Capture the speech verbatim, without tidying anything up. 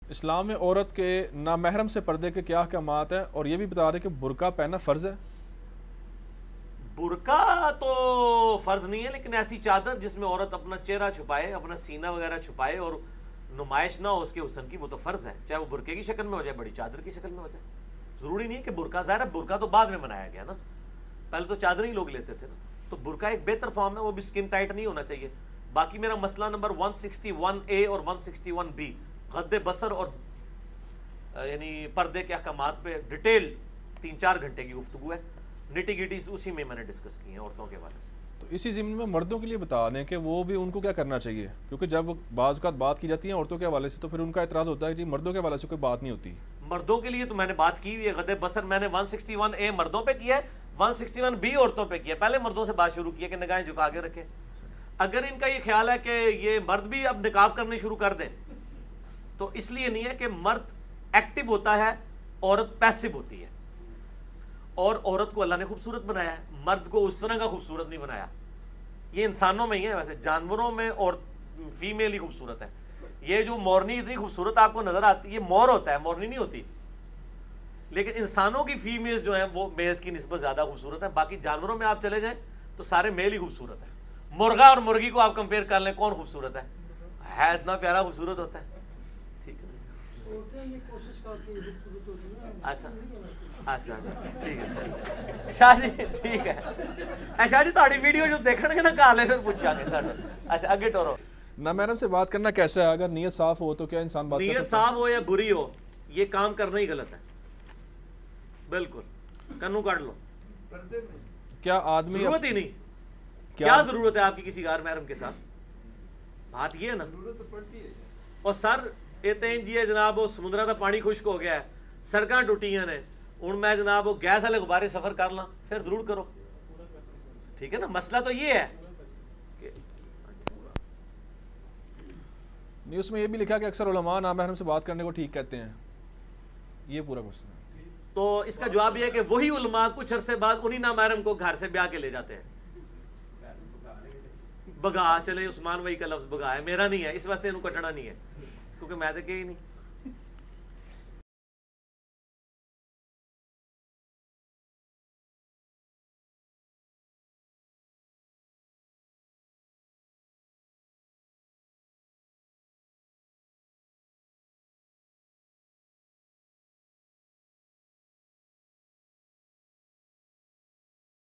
اسلام میں عورت کے نامحرم سے پردے کے کیا احکامات ہیں، اور یہ بھی بتا دیں کہ برقع پہننا فرض ہے؟ برقع تو فرض نہیں ہے، لیکن ایسی چادر جس میں عورت اپنا چہرہ چھپائے، اپنا سینہ وغیرہ چھپائے اور نمائش نہ ہو اس کے حسن کی، وہ تو فرض ہے، چاہے وہ برقعے کی شکل میں ہو جائے، بڑی چادر کی شکل میں ہو جائے۔ ضروری نہیں ہے کہ برقع، ظاہر ہے برقع تو بعد میں بنایا گیا نا، پہلے تو چادریں ہی لوگ لیتے تھے نا، تو برقع ایک بہتر فارم ہے، وہ بھی سکن ٹائٹ نہیں ہونا چاہیے۔ باقی میرا مسئلہ نمبر ایک سو اکسٹھ اے اور ایک سو اکسٹھ بی غض بصر اور یعنی پردے کے احکامات پہ ڈیٹیل تین چار گھنٹے کی گفتگو ہے، نٹی گٹیز اسی میں میں نے ڈسکس کی ہیں عورتوں کے حوالے سے۔ تو اسی ضمن میں مردوں کے لیے بتا دیں کہ وہ بھی ان کو کیا کرنا چاہیے، کیونکہ جب بعض اوقات بات کی جاتی ہے عورتوں کے حوالے سے تو پھر ان کا اعتراض ہوتا ہے کہ جی مردوں کے حوالے سے کوئی بات نہیں ہوتی۔ مردوں کے لیے تو میں نے بات کی ہوئی ہے، غض بصر میں نے ایک سو اکسٹھ اے مردوں پہ کیا ہے، ایک سو اکسٹھ بی عورتوں پہ کیا ہے۔ پہلے مردوں سے بات شروع کی ہے کہ نگاہیں جھکا کے رکھیں۔ اگر ان کا یہ خیال ہے کہ یہ مرد بھی اب نقاب کرنے شروع کر دیں، تو اس لیے نہیں ہے کہ مرد ایکٹیو ہوتا ہے، عورت پیسو ہوتی ہے، اور عورت کو اللہ نے خوبصورت بنایا ہے، مرد کو اس طرح کا خوبصورت نہیں بنایا۔ یہ انسانوں میں ہی ہے، ویسے جانوروں میں اور فیمیل ہی خوبصورت ہے۔ یہ جو مورنی اتنی خوبصورت آپ کو نظر آتی ہے، یہ مور ہوتا ہے، مورنی نہیں ہوتی، لیکن انسانوں کی فیمیلز جو ہیں وہ میلز کی نسبت زیادہ خوبصورت ہیں۔ باقی جانوروں میں آپ چلے جائیں تو سارے میل ہی خوبصورت ہیں۔ مرغا اور مرغی کو آپ کمپیئر کر لیں، کون خوبصورت ہے؟ ہے اتنا پیارا خوبصورت ہوتا ہے، ٹھیک ہے۔ اچھا اچھا ٹھیک ہے، شاہ جی ٹھیک ہے، شاہ جی تھوڑی ویڈیو جو دیکھن گے نا کالے پھر پوچھ جانے۔ اچھا اگے ٹورو، نامحرم سے بات کرنا کیسا ہے؟ اگر نیت صاف ہو تو کیا انسان بات کر سکتا ہے؟ نیت صاف ہو یا بری ہو، یہ کام کرنا ہی غلط ہے، بالکل کنو کاٹ لو۔ کیا آدمی ضرورت ہی نہیں، کیا ضرورت ہے آپ کی کسی غیر محرم کے ساتھ؟ بات یہ ہے نا، اور سر اتنے جی ہے جناب وہ سمندرہ دا پانی خشک ہو گیا ہے، سڑکاں ٹوٹیاں نے، ہوں میں جناب وہ گیس والے غبارے سفر کر لاں، پھر ضرور کرو، ٹھیک ہے نا۔ مسئلہ تو یہ ہے کہ نہیں، اس میں یہ بھی لکھا کہ اکثر علماء نامحرم سے بات کرنے کو ٹھیک کہتے ہیں، یہ پورا کوشچن ہے۔ تو اس کا جواب یہ ہے کہ وہی علماء کچھ عرصے بعد انہی نامحرم کو گھر سے بیاہ کے لے جاتے ہیں۔ بگا چلے عثمان وہی کا لفظ بگا ہے، میرا نہیں ہے، اس واسطے انہوں کٹنا نہیں ہے، کیونکہ میں تو کہ ہی نہیں۔